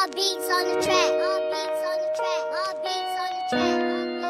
All beats on the track. All beats on the track. All beats on the track.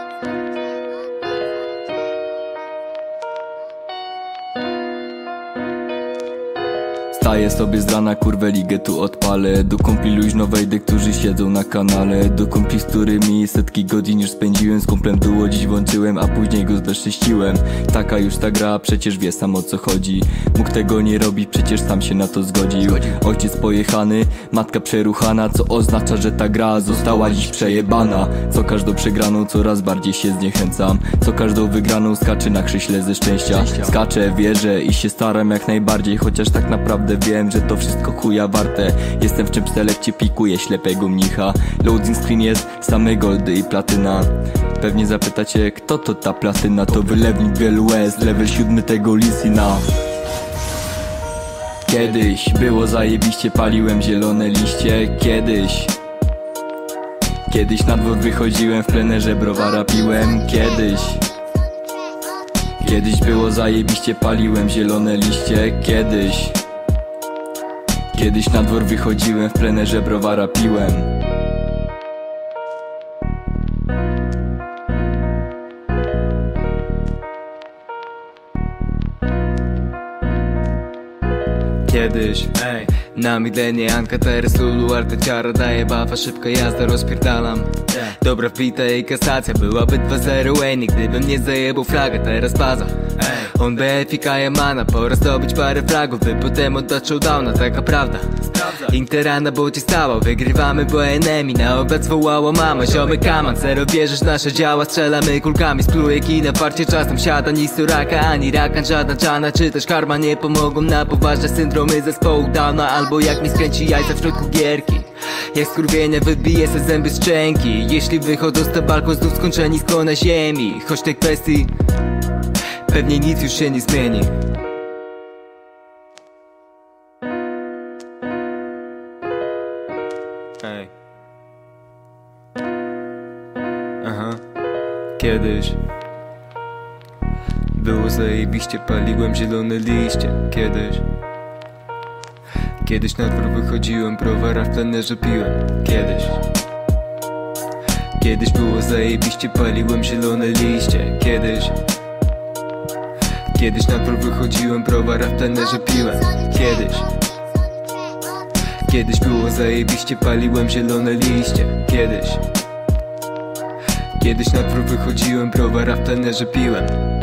Staję sobie z rana, kurwę ligę tu odpalę. Do kumpli luźno wejdę, którzy siedzą na kanale. Do kumpli, z którymi setki godzin już spędziłem. Z kumplem duo dziś włączyłem, a później go zbezcześciłem. Taka już ta gra, przecież wie sam o co chodzi. Mógł tego nie robić, przecież sam się na to zgodził. Ojciec pojechany, matka przeruchana, co oznacza, że ta gra została dziś przejebana. Co każdą przegraną coraz bardziej się zniechęcam. Co każdą wygraną skaczę na krześle ze szczęścia. Skaczę, wierzę i się staram jak najbardziej, chociaż tak naprawdę wiem, że to wszystko chuja warte. Jestem w czym selekcie pikuje ślepego mnicha. Loading screen jest same goldy i platyna. Pewnie zapytacie, kto to ta platyna? To wylewnik wielu łez, level 7 tego Lisina. Kiedyś było zajebiście, paliłem zielone liście. Kiedyś na dwór wychodziłem, w plenerze browara piłem. Kiedyś było zajebiście, paliłem zielone liście. Kiedyś na dwór wychodziłem, w plenerze browara piłem. Kiedyś, na Midlenie, Anka, teraz Lulu, Arteciara daje bafa, szybka jazda, rozpierdalam. Dobra wbita i kasacja, byłaby 2-0 Wayne, gdybym nie zajebał flaga, teraz baza. On BF i Kajamana, pora zdobyć parę flagów, by potem oddać showdowna, taka prawda. Intera na bocie stała, wygrywamy, bo enemy na obiad zwołała mama. Ziomy kaman, zero wierzysz, nasze działa, strzelamy kulkami, spluje kina, parcie czasem siada, ni suraka, ani rakan, żadna czana, czy też karma nie pomogą na poważne syndromy zespołu downa. Albo jak mi skręci jajca w środku gierki, jak skurwienie wybije se zęby z szczęki. Jeśli wychodzą z tabalką, znów skończenisko na ziemi. Choć tej kwestii pewnie nic już się nie zmieni. Kiedyś było zajebiście, paliłem zielone liście. Kiedyś na dwór wychodziłem, browara w plenerze piłem. Kiedyś było zajebiście, paliłem zielone liście. Kiedyś na dwór wychodziłem, browara w plenerze piłem. Kiedyś było zajebiście, paliłem zielone liście. Kiedyś na dwór wychodziłem, browara w plenerze piłem.